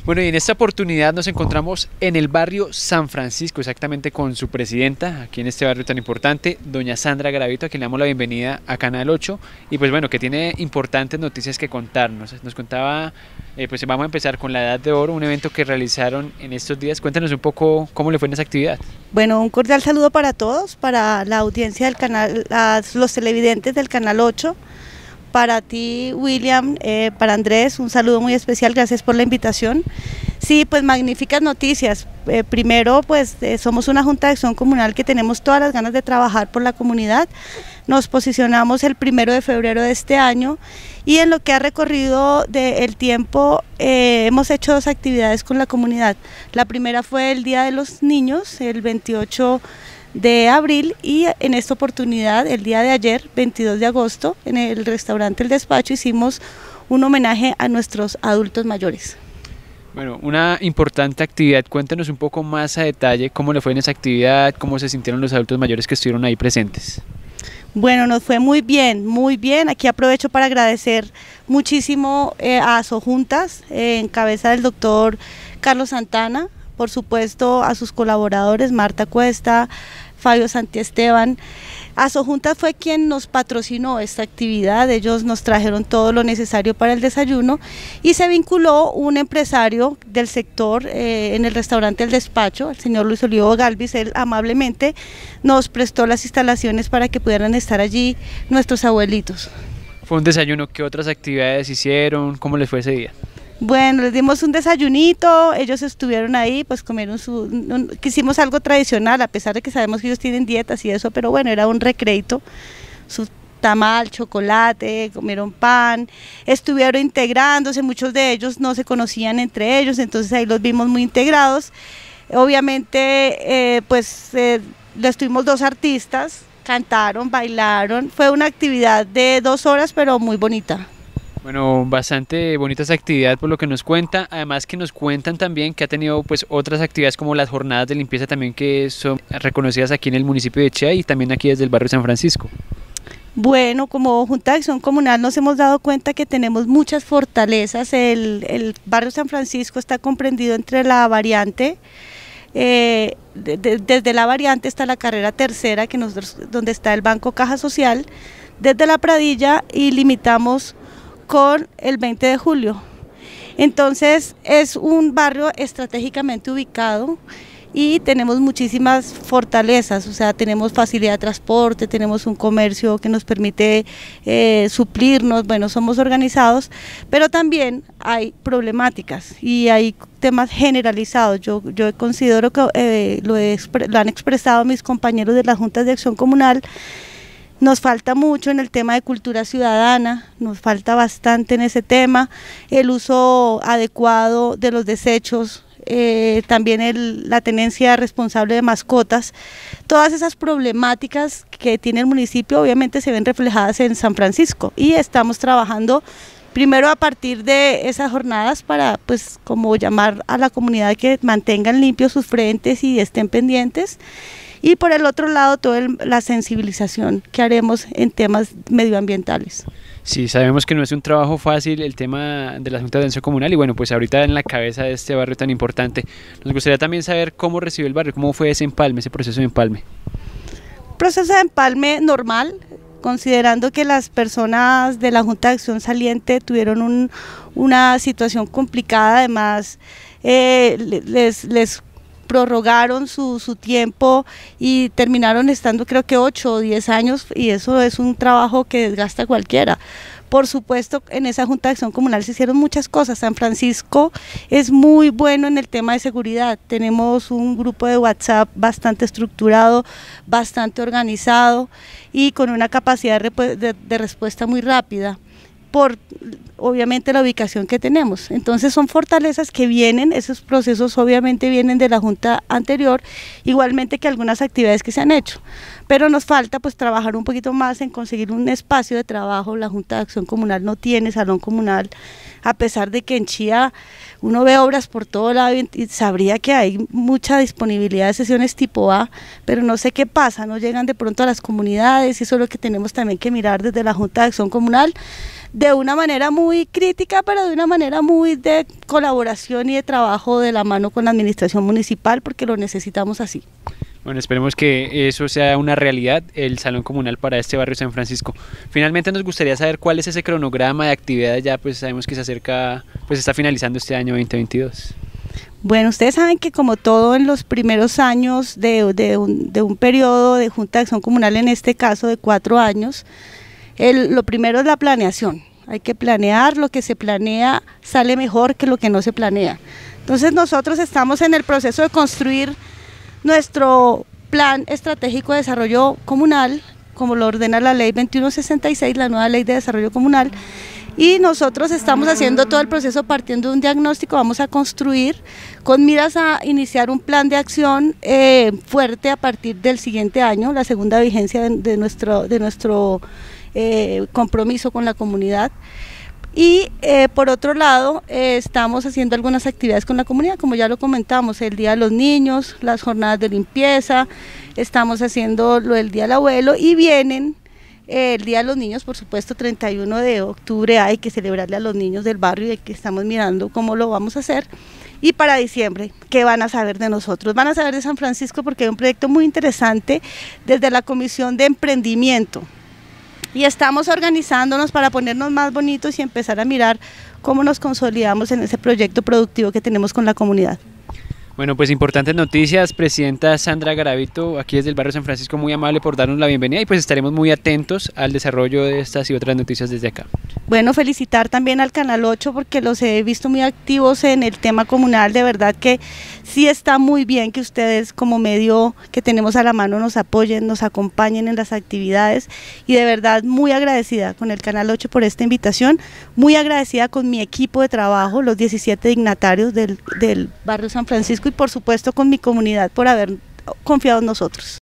Bueno, y en esta oportunidad nos encontramos en el barrio San Francisco, exactamente con su presidenta, aquí en este barrio tan importante, doña Sandra Garavito, a quien le damos la bienvenida a Canal 8, y pues bueno, que tiene importantes noticias que contarnos. Nos contaba, pues vamos a empezar con la Edad de Oro, un evento que realizaron en estos días. Cuéntanos un poco cómo le fue en esa actividad. Bueno, un cordial saludo para todos, para la audiencia del canal, los televidentes del Canal 8. Para ti, William, para Andrés, un saludo muy especial, gracias por la invitación. Sí, pues magníficas noticias. Primero, pues somos una Junta de Acción Comunal que tenemos todas las ganas de trabajar por la comunidad. Nos posicionamos el 1 de febrero de este año y en lo que ha recorrido el tiempo hemos hecho 2 actividades con la comunidad. La primera fue el Día de los Niños, el 28 de abril, y en esta oportunidad, el día de ayer, 22 de agosto, en el restaurante El Despacho hicimos un homenaje a nuestros adultos mayores. Bueno, una importante actividad. Cuéntanos un poco más a detalle cómo le fue en esa actividad, cómo se sintieron los adultos mayores que estuvieron ahí presentes. Bueno, nos fue muy bien, muy bien. Aquí aprovecho para agradecer muchísimo a Sojuntas, en cabeza del doctor Carlos Santana, por supuesto a sus colaboradores, Marta Cuesta, Fabio Santiesteban. Asojuntas fue quien nos patrocinó esta actividad, ellos nos trajeron todo lo necesario para el desayuno y se vinculó un empresario del sector en el restaurante El Despacho, el señor Luis Olivo Galvis. Él amablemente nos prestó las instalaciones para que pudieran estar allí nuestros abuelitos. ¿Fue un desayuno? ¿Qué otras actividades hicieron? ¿Cómo les fue ese día? Bueno, les dimos un desayunito, ellos estuvieron ahí, pues comieron quisimos algo tradicional, a pesar de que sabemos que ellos tienen dietas y eso, pero bueno, era un recreito, su tamal, chocolate, comieron pan, estuvieron integrándose, muchos de ellos no se conocían entre ellos, entonces ahí los vimos muy integrados. Obviamente, les tuvimos 2 artistas, cantaron, bailaron, fue una actividad de 2 horas, pero muy bonita. Bueno, bastante bonita esa actividad por lo que nos cuenta, además que nos cuentan también que ha tenido pues otras actividades como las jornadas de limpieza también que son reconocidas aquí en el municipio de Chía y también aquí desde el barrio San Francisco. Bueno, como Junta de Acción Comunal nos hemos dado cuenta que tenemos muchas fortalezas. El barrio San Francisco está comprendido entre la variante, desde la variante hasta la carrera tercera, donde está el Banco Caja Social, desde la Pradilla y limitamos con el 20 de julio. Entonces es un barrio estratégicamente ubicado y tenemos muchísimas fortalezas, o sea, tenemos facilidad de transporte, tenemos un comercio que nos permite suplirnos, bueno, somos organizados, pero también hay problemáticas y hay temas generalizados. Yo considero que lo han expresado mis compañeros de las Juntas de Acción Comunal. Nos falta mucho en el tema de cultura ciudadana, nos falta bastante en ese tema, el uso adecuado de los desechos, también la tenencia responsable de mascotas. Todas esas problemáticas que tiene el municipio obviamente se ven reflejadas en San Francisco y estamos trabajando primero a partir de esas jornadas para pues como llamar a la comunidad que mantengan limpios sus frentes y estén pendientes. Y por el otro lado, toda la sensibilización que haremos en temas medioambientales. Sí, sabemos que no es un trabajo fácil el tema de la Junta de Acción Comunal y bueno, pues ahorita en la cabeza de este barrio tan importante, nos gustaría también saber cómo recibió el barrio, cómo fue ese empalme, ese proceso de empalme. Proceso de empalme normal, considerando que las personas de la Junta de Acción saliente tuvieron una situación complicada, además les prorrogaron su tiempo y terminaron estando creo que 8 o 10 años y eso es un trabajo que desgasta a cualquiera. Por supuesto, en esa Junta de Acción Comunal se hicieron muchas cosas. San Francisco es muy bueno en el tema de seguridad. Tenemos un grupo de WhatsApp bastante estructurado, bastante organizado y con una capacidad de respuesta muy rápida, por obviamente la ubicación que tenemos. Entonces son fortalezas que vienen, esos procesos obviamente vienen de la Junta anterior, igualmente que algunas actividades que se han hecho, pero nos falta pues trabajar un poquito más en conseguir un espacio de trabajo. La Junta de Acción Comunal no tiene salón comunal, a pesar de que en Chía uno ve obras por todo lado y sabría que hay mucha disponibilidad de sesiones tipo A, pero no sé qué pasa, no llegan de pronto a las comunidades y eso es lo que tenemos también que mirar desde la Junta de Acción Comunal. de una manera muy crítica, pero de una manera muy de colaboración y de trabajo de la mano con la administración municipal, porque lo necesitamos así. Bueno, esperemos que eso sea una realidad, el Salón Comunal para este barrio San Francisco. Finalmente nos gustaría saber cuál es ese cronograma de actividades, ya pues sabemos que se acerca, pues está finalizando este año 2022. Bueno, ustedes saben que como todo en los primeros años de un periodo de Junta de Acción Comunal, en este caso de 4 años, lo primero es la planeación. Hay que planear, lo que se planea sale mejor que lo que no se planea. Entonces nosotros estamos en el proceso de construir nuestro plan estratégico de desarrollo comunal, como lo ordena la ley 2166, la nueva ley de desarrollo comunal, y nosotros estamos haciendo todo el proceso partiendo de un diagnóstico. Vamos a construir con miras a iniciar un plan de acción fuerte a partir del siguiente año, la segunda vigencia de nuestro compromiso con la comunidad. Y por otro lado, estamos haciendo algunas actividades con la comunidad, como ya lo comentamos, el Día de los Niños, las jornadas de limpieza, estamos haciendo lo del Día del Abuelo, y vienen el Día de los Niños, por supuesto, 31 de octubre hay que celebrarle a los niños del barrio, y que estamos mirando cómo lo vamos a hacer. Y para diciembre, ¿qué van a saber de nosotros? Van a saber de San Francisco, porque hay un proyecto muy interesante desde la Comisión de Emprendimiento. Y estamos organizándonos para ponernos más bonitos y empezar a mirar cómo nos consolidamos en ese proyecto productivo que tenemos con la comunidad. Bueno, pues importantes noticias, Presidenta Sandra Garavito, aquí desde el barrio San Francisco, muy amable por darnos la bienvenida, y pues estaremos muy atentos al desarrollo de estas y otras noticias desde acá. Bueno, felicitar también al Canal 8, porque los he visto muy activos en el tema comunal. De verdad que sí está muy bien que ustedes, como medio que tenemos a la mano, nos apoyen, nos acompañen en las actividades, y de verdad muy agradecida con el Canal 8 por esta invitación, muy agradecida con mi equipo de trabajo, los 17 dignatarios del barrio San Francisco, y por supuesto con mi comunidad por haber confiado en nosotros.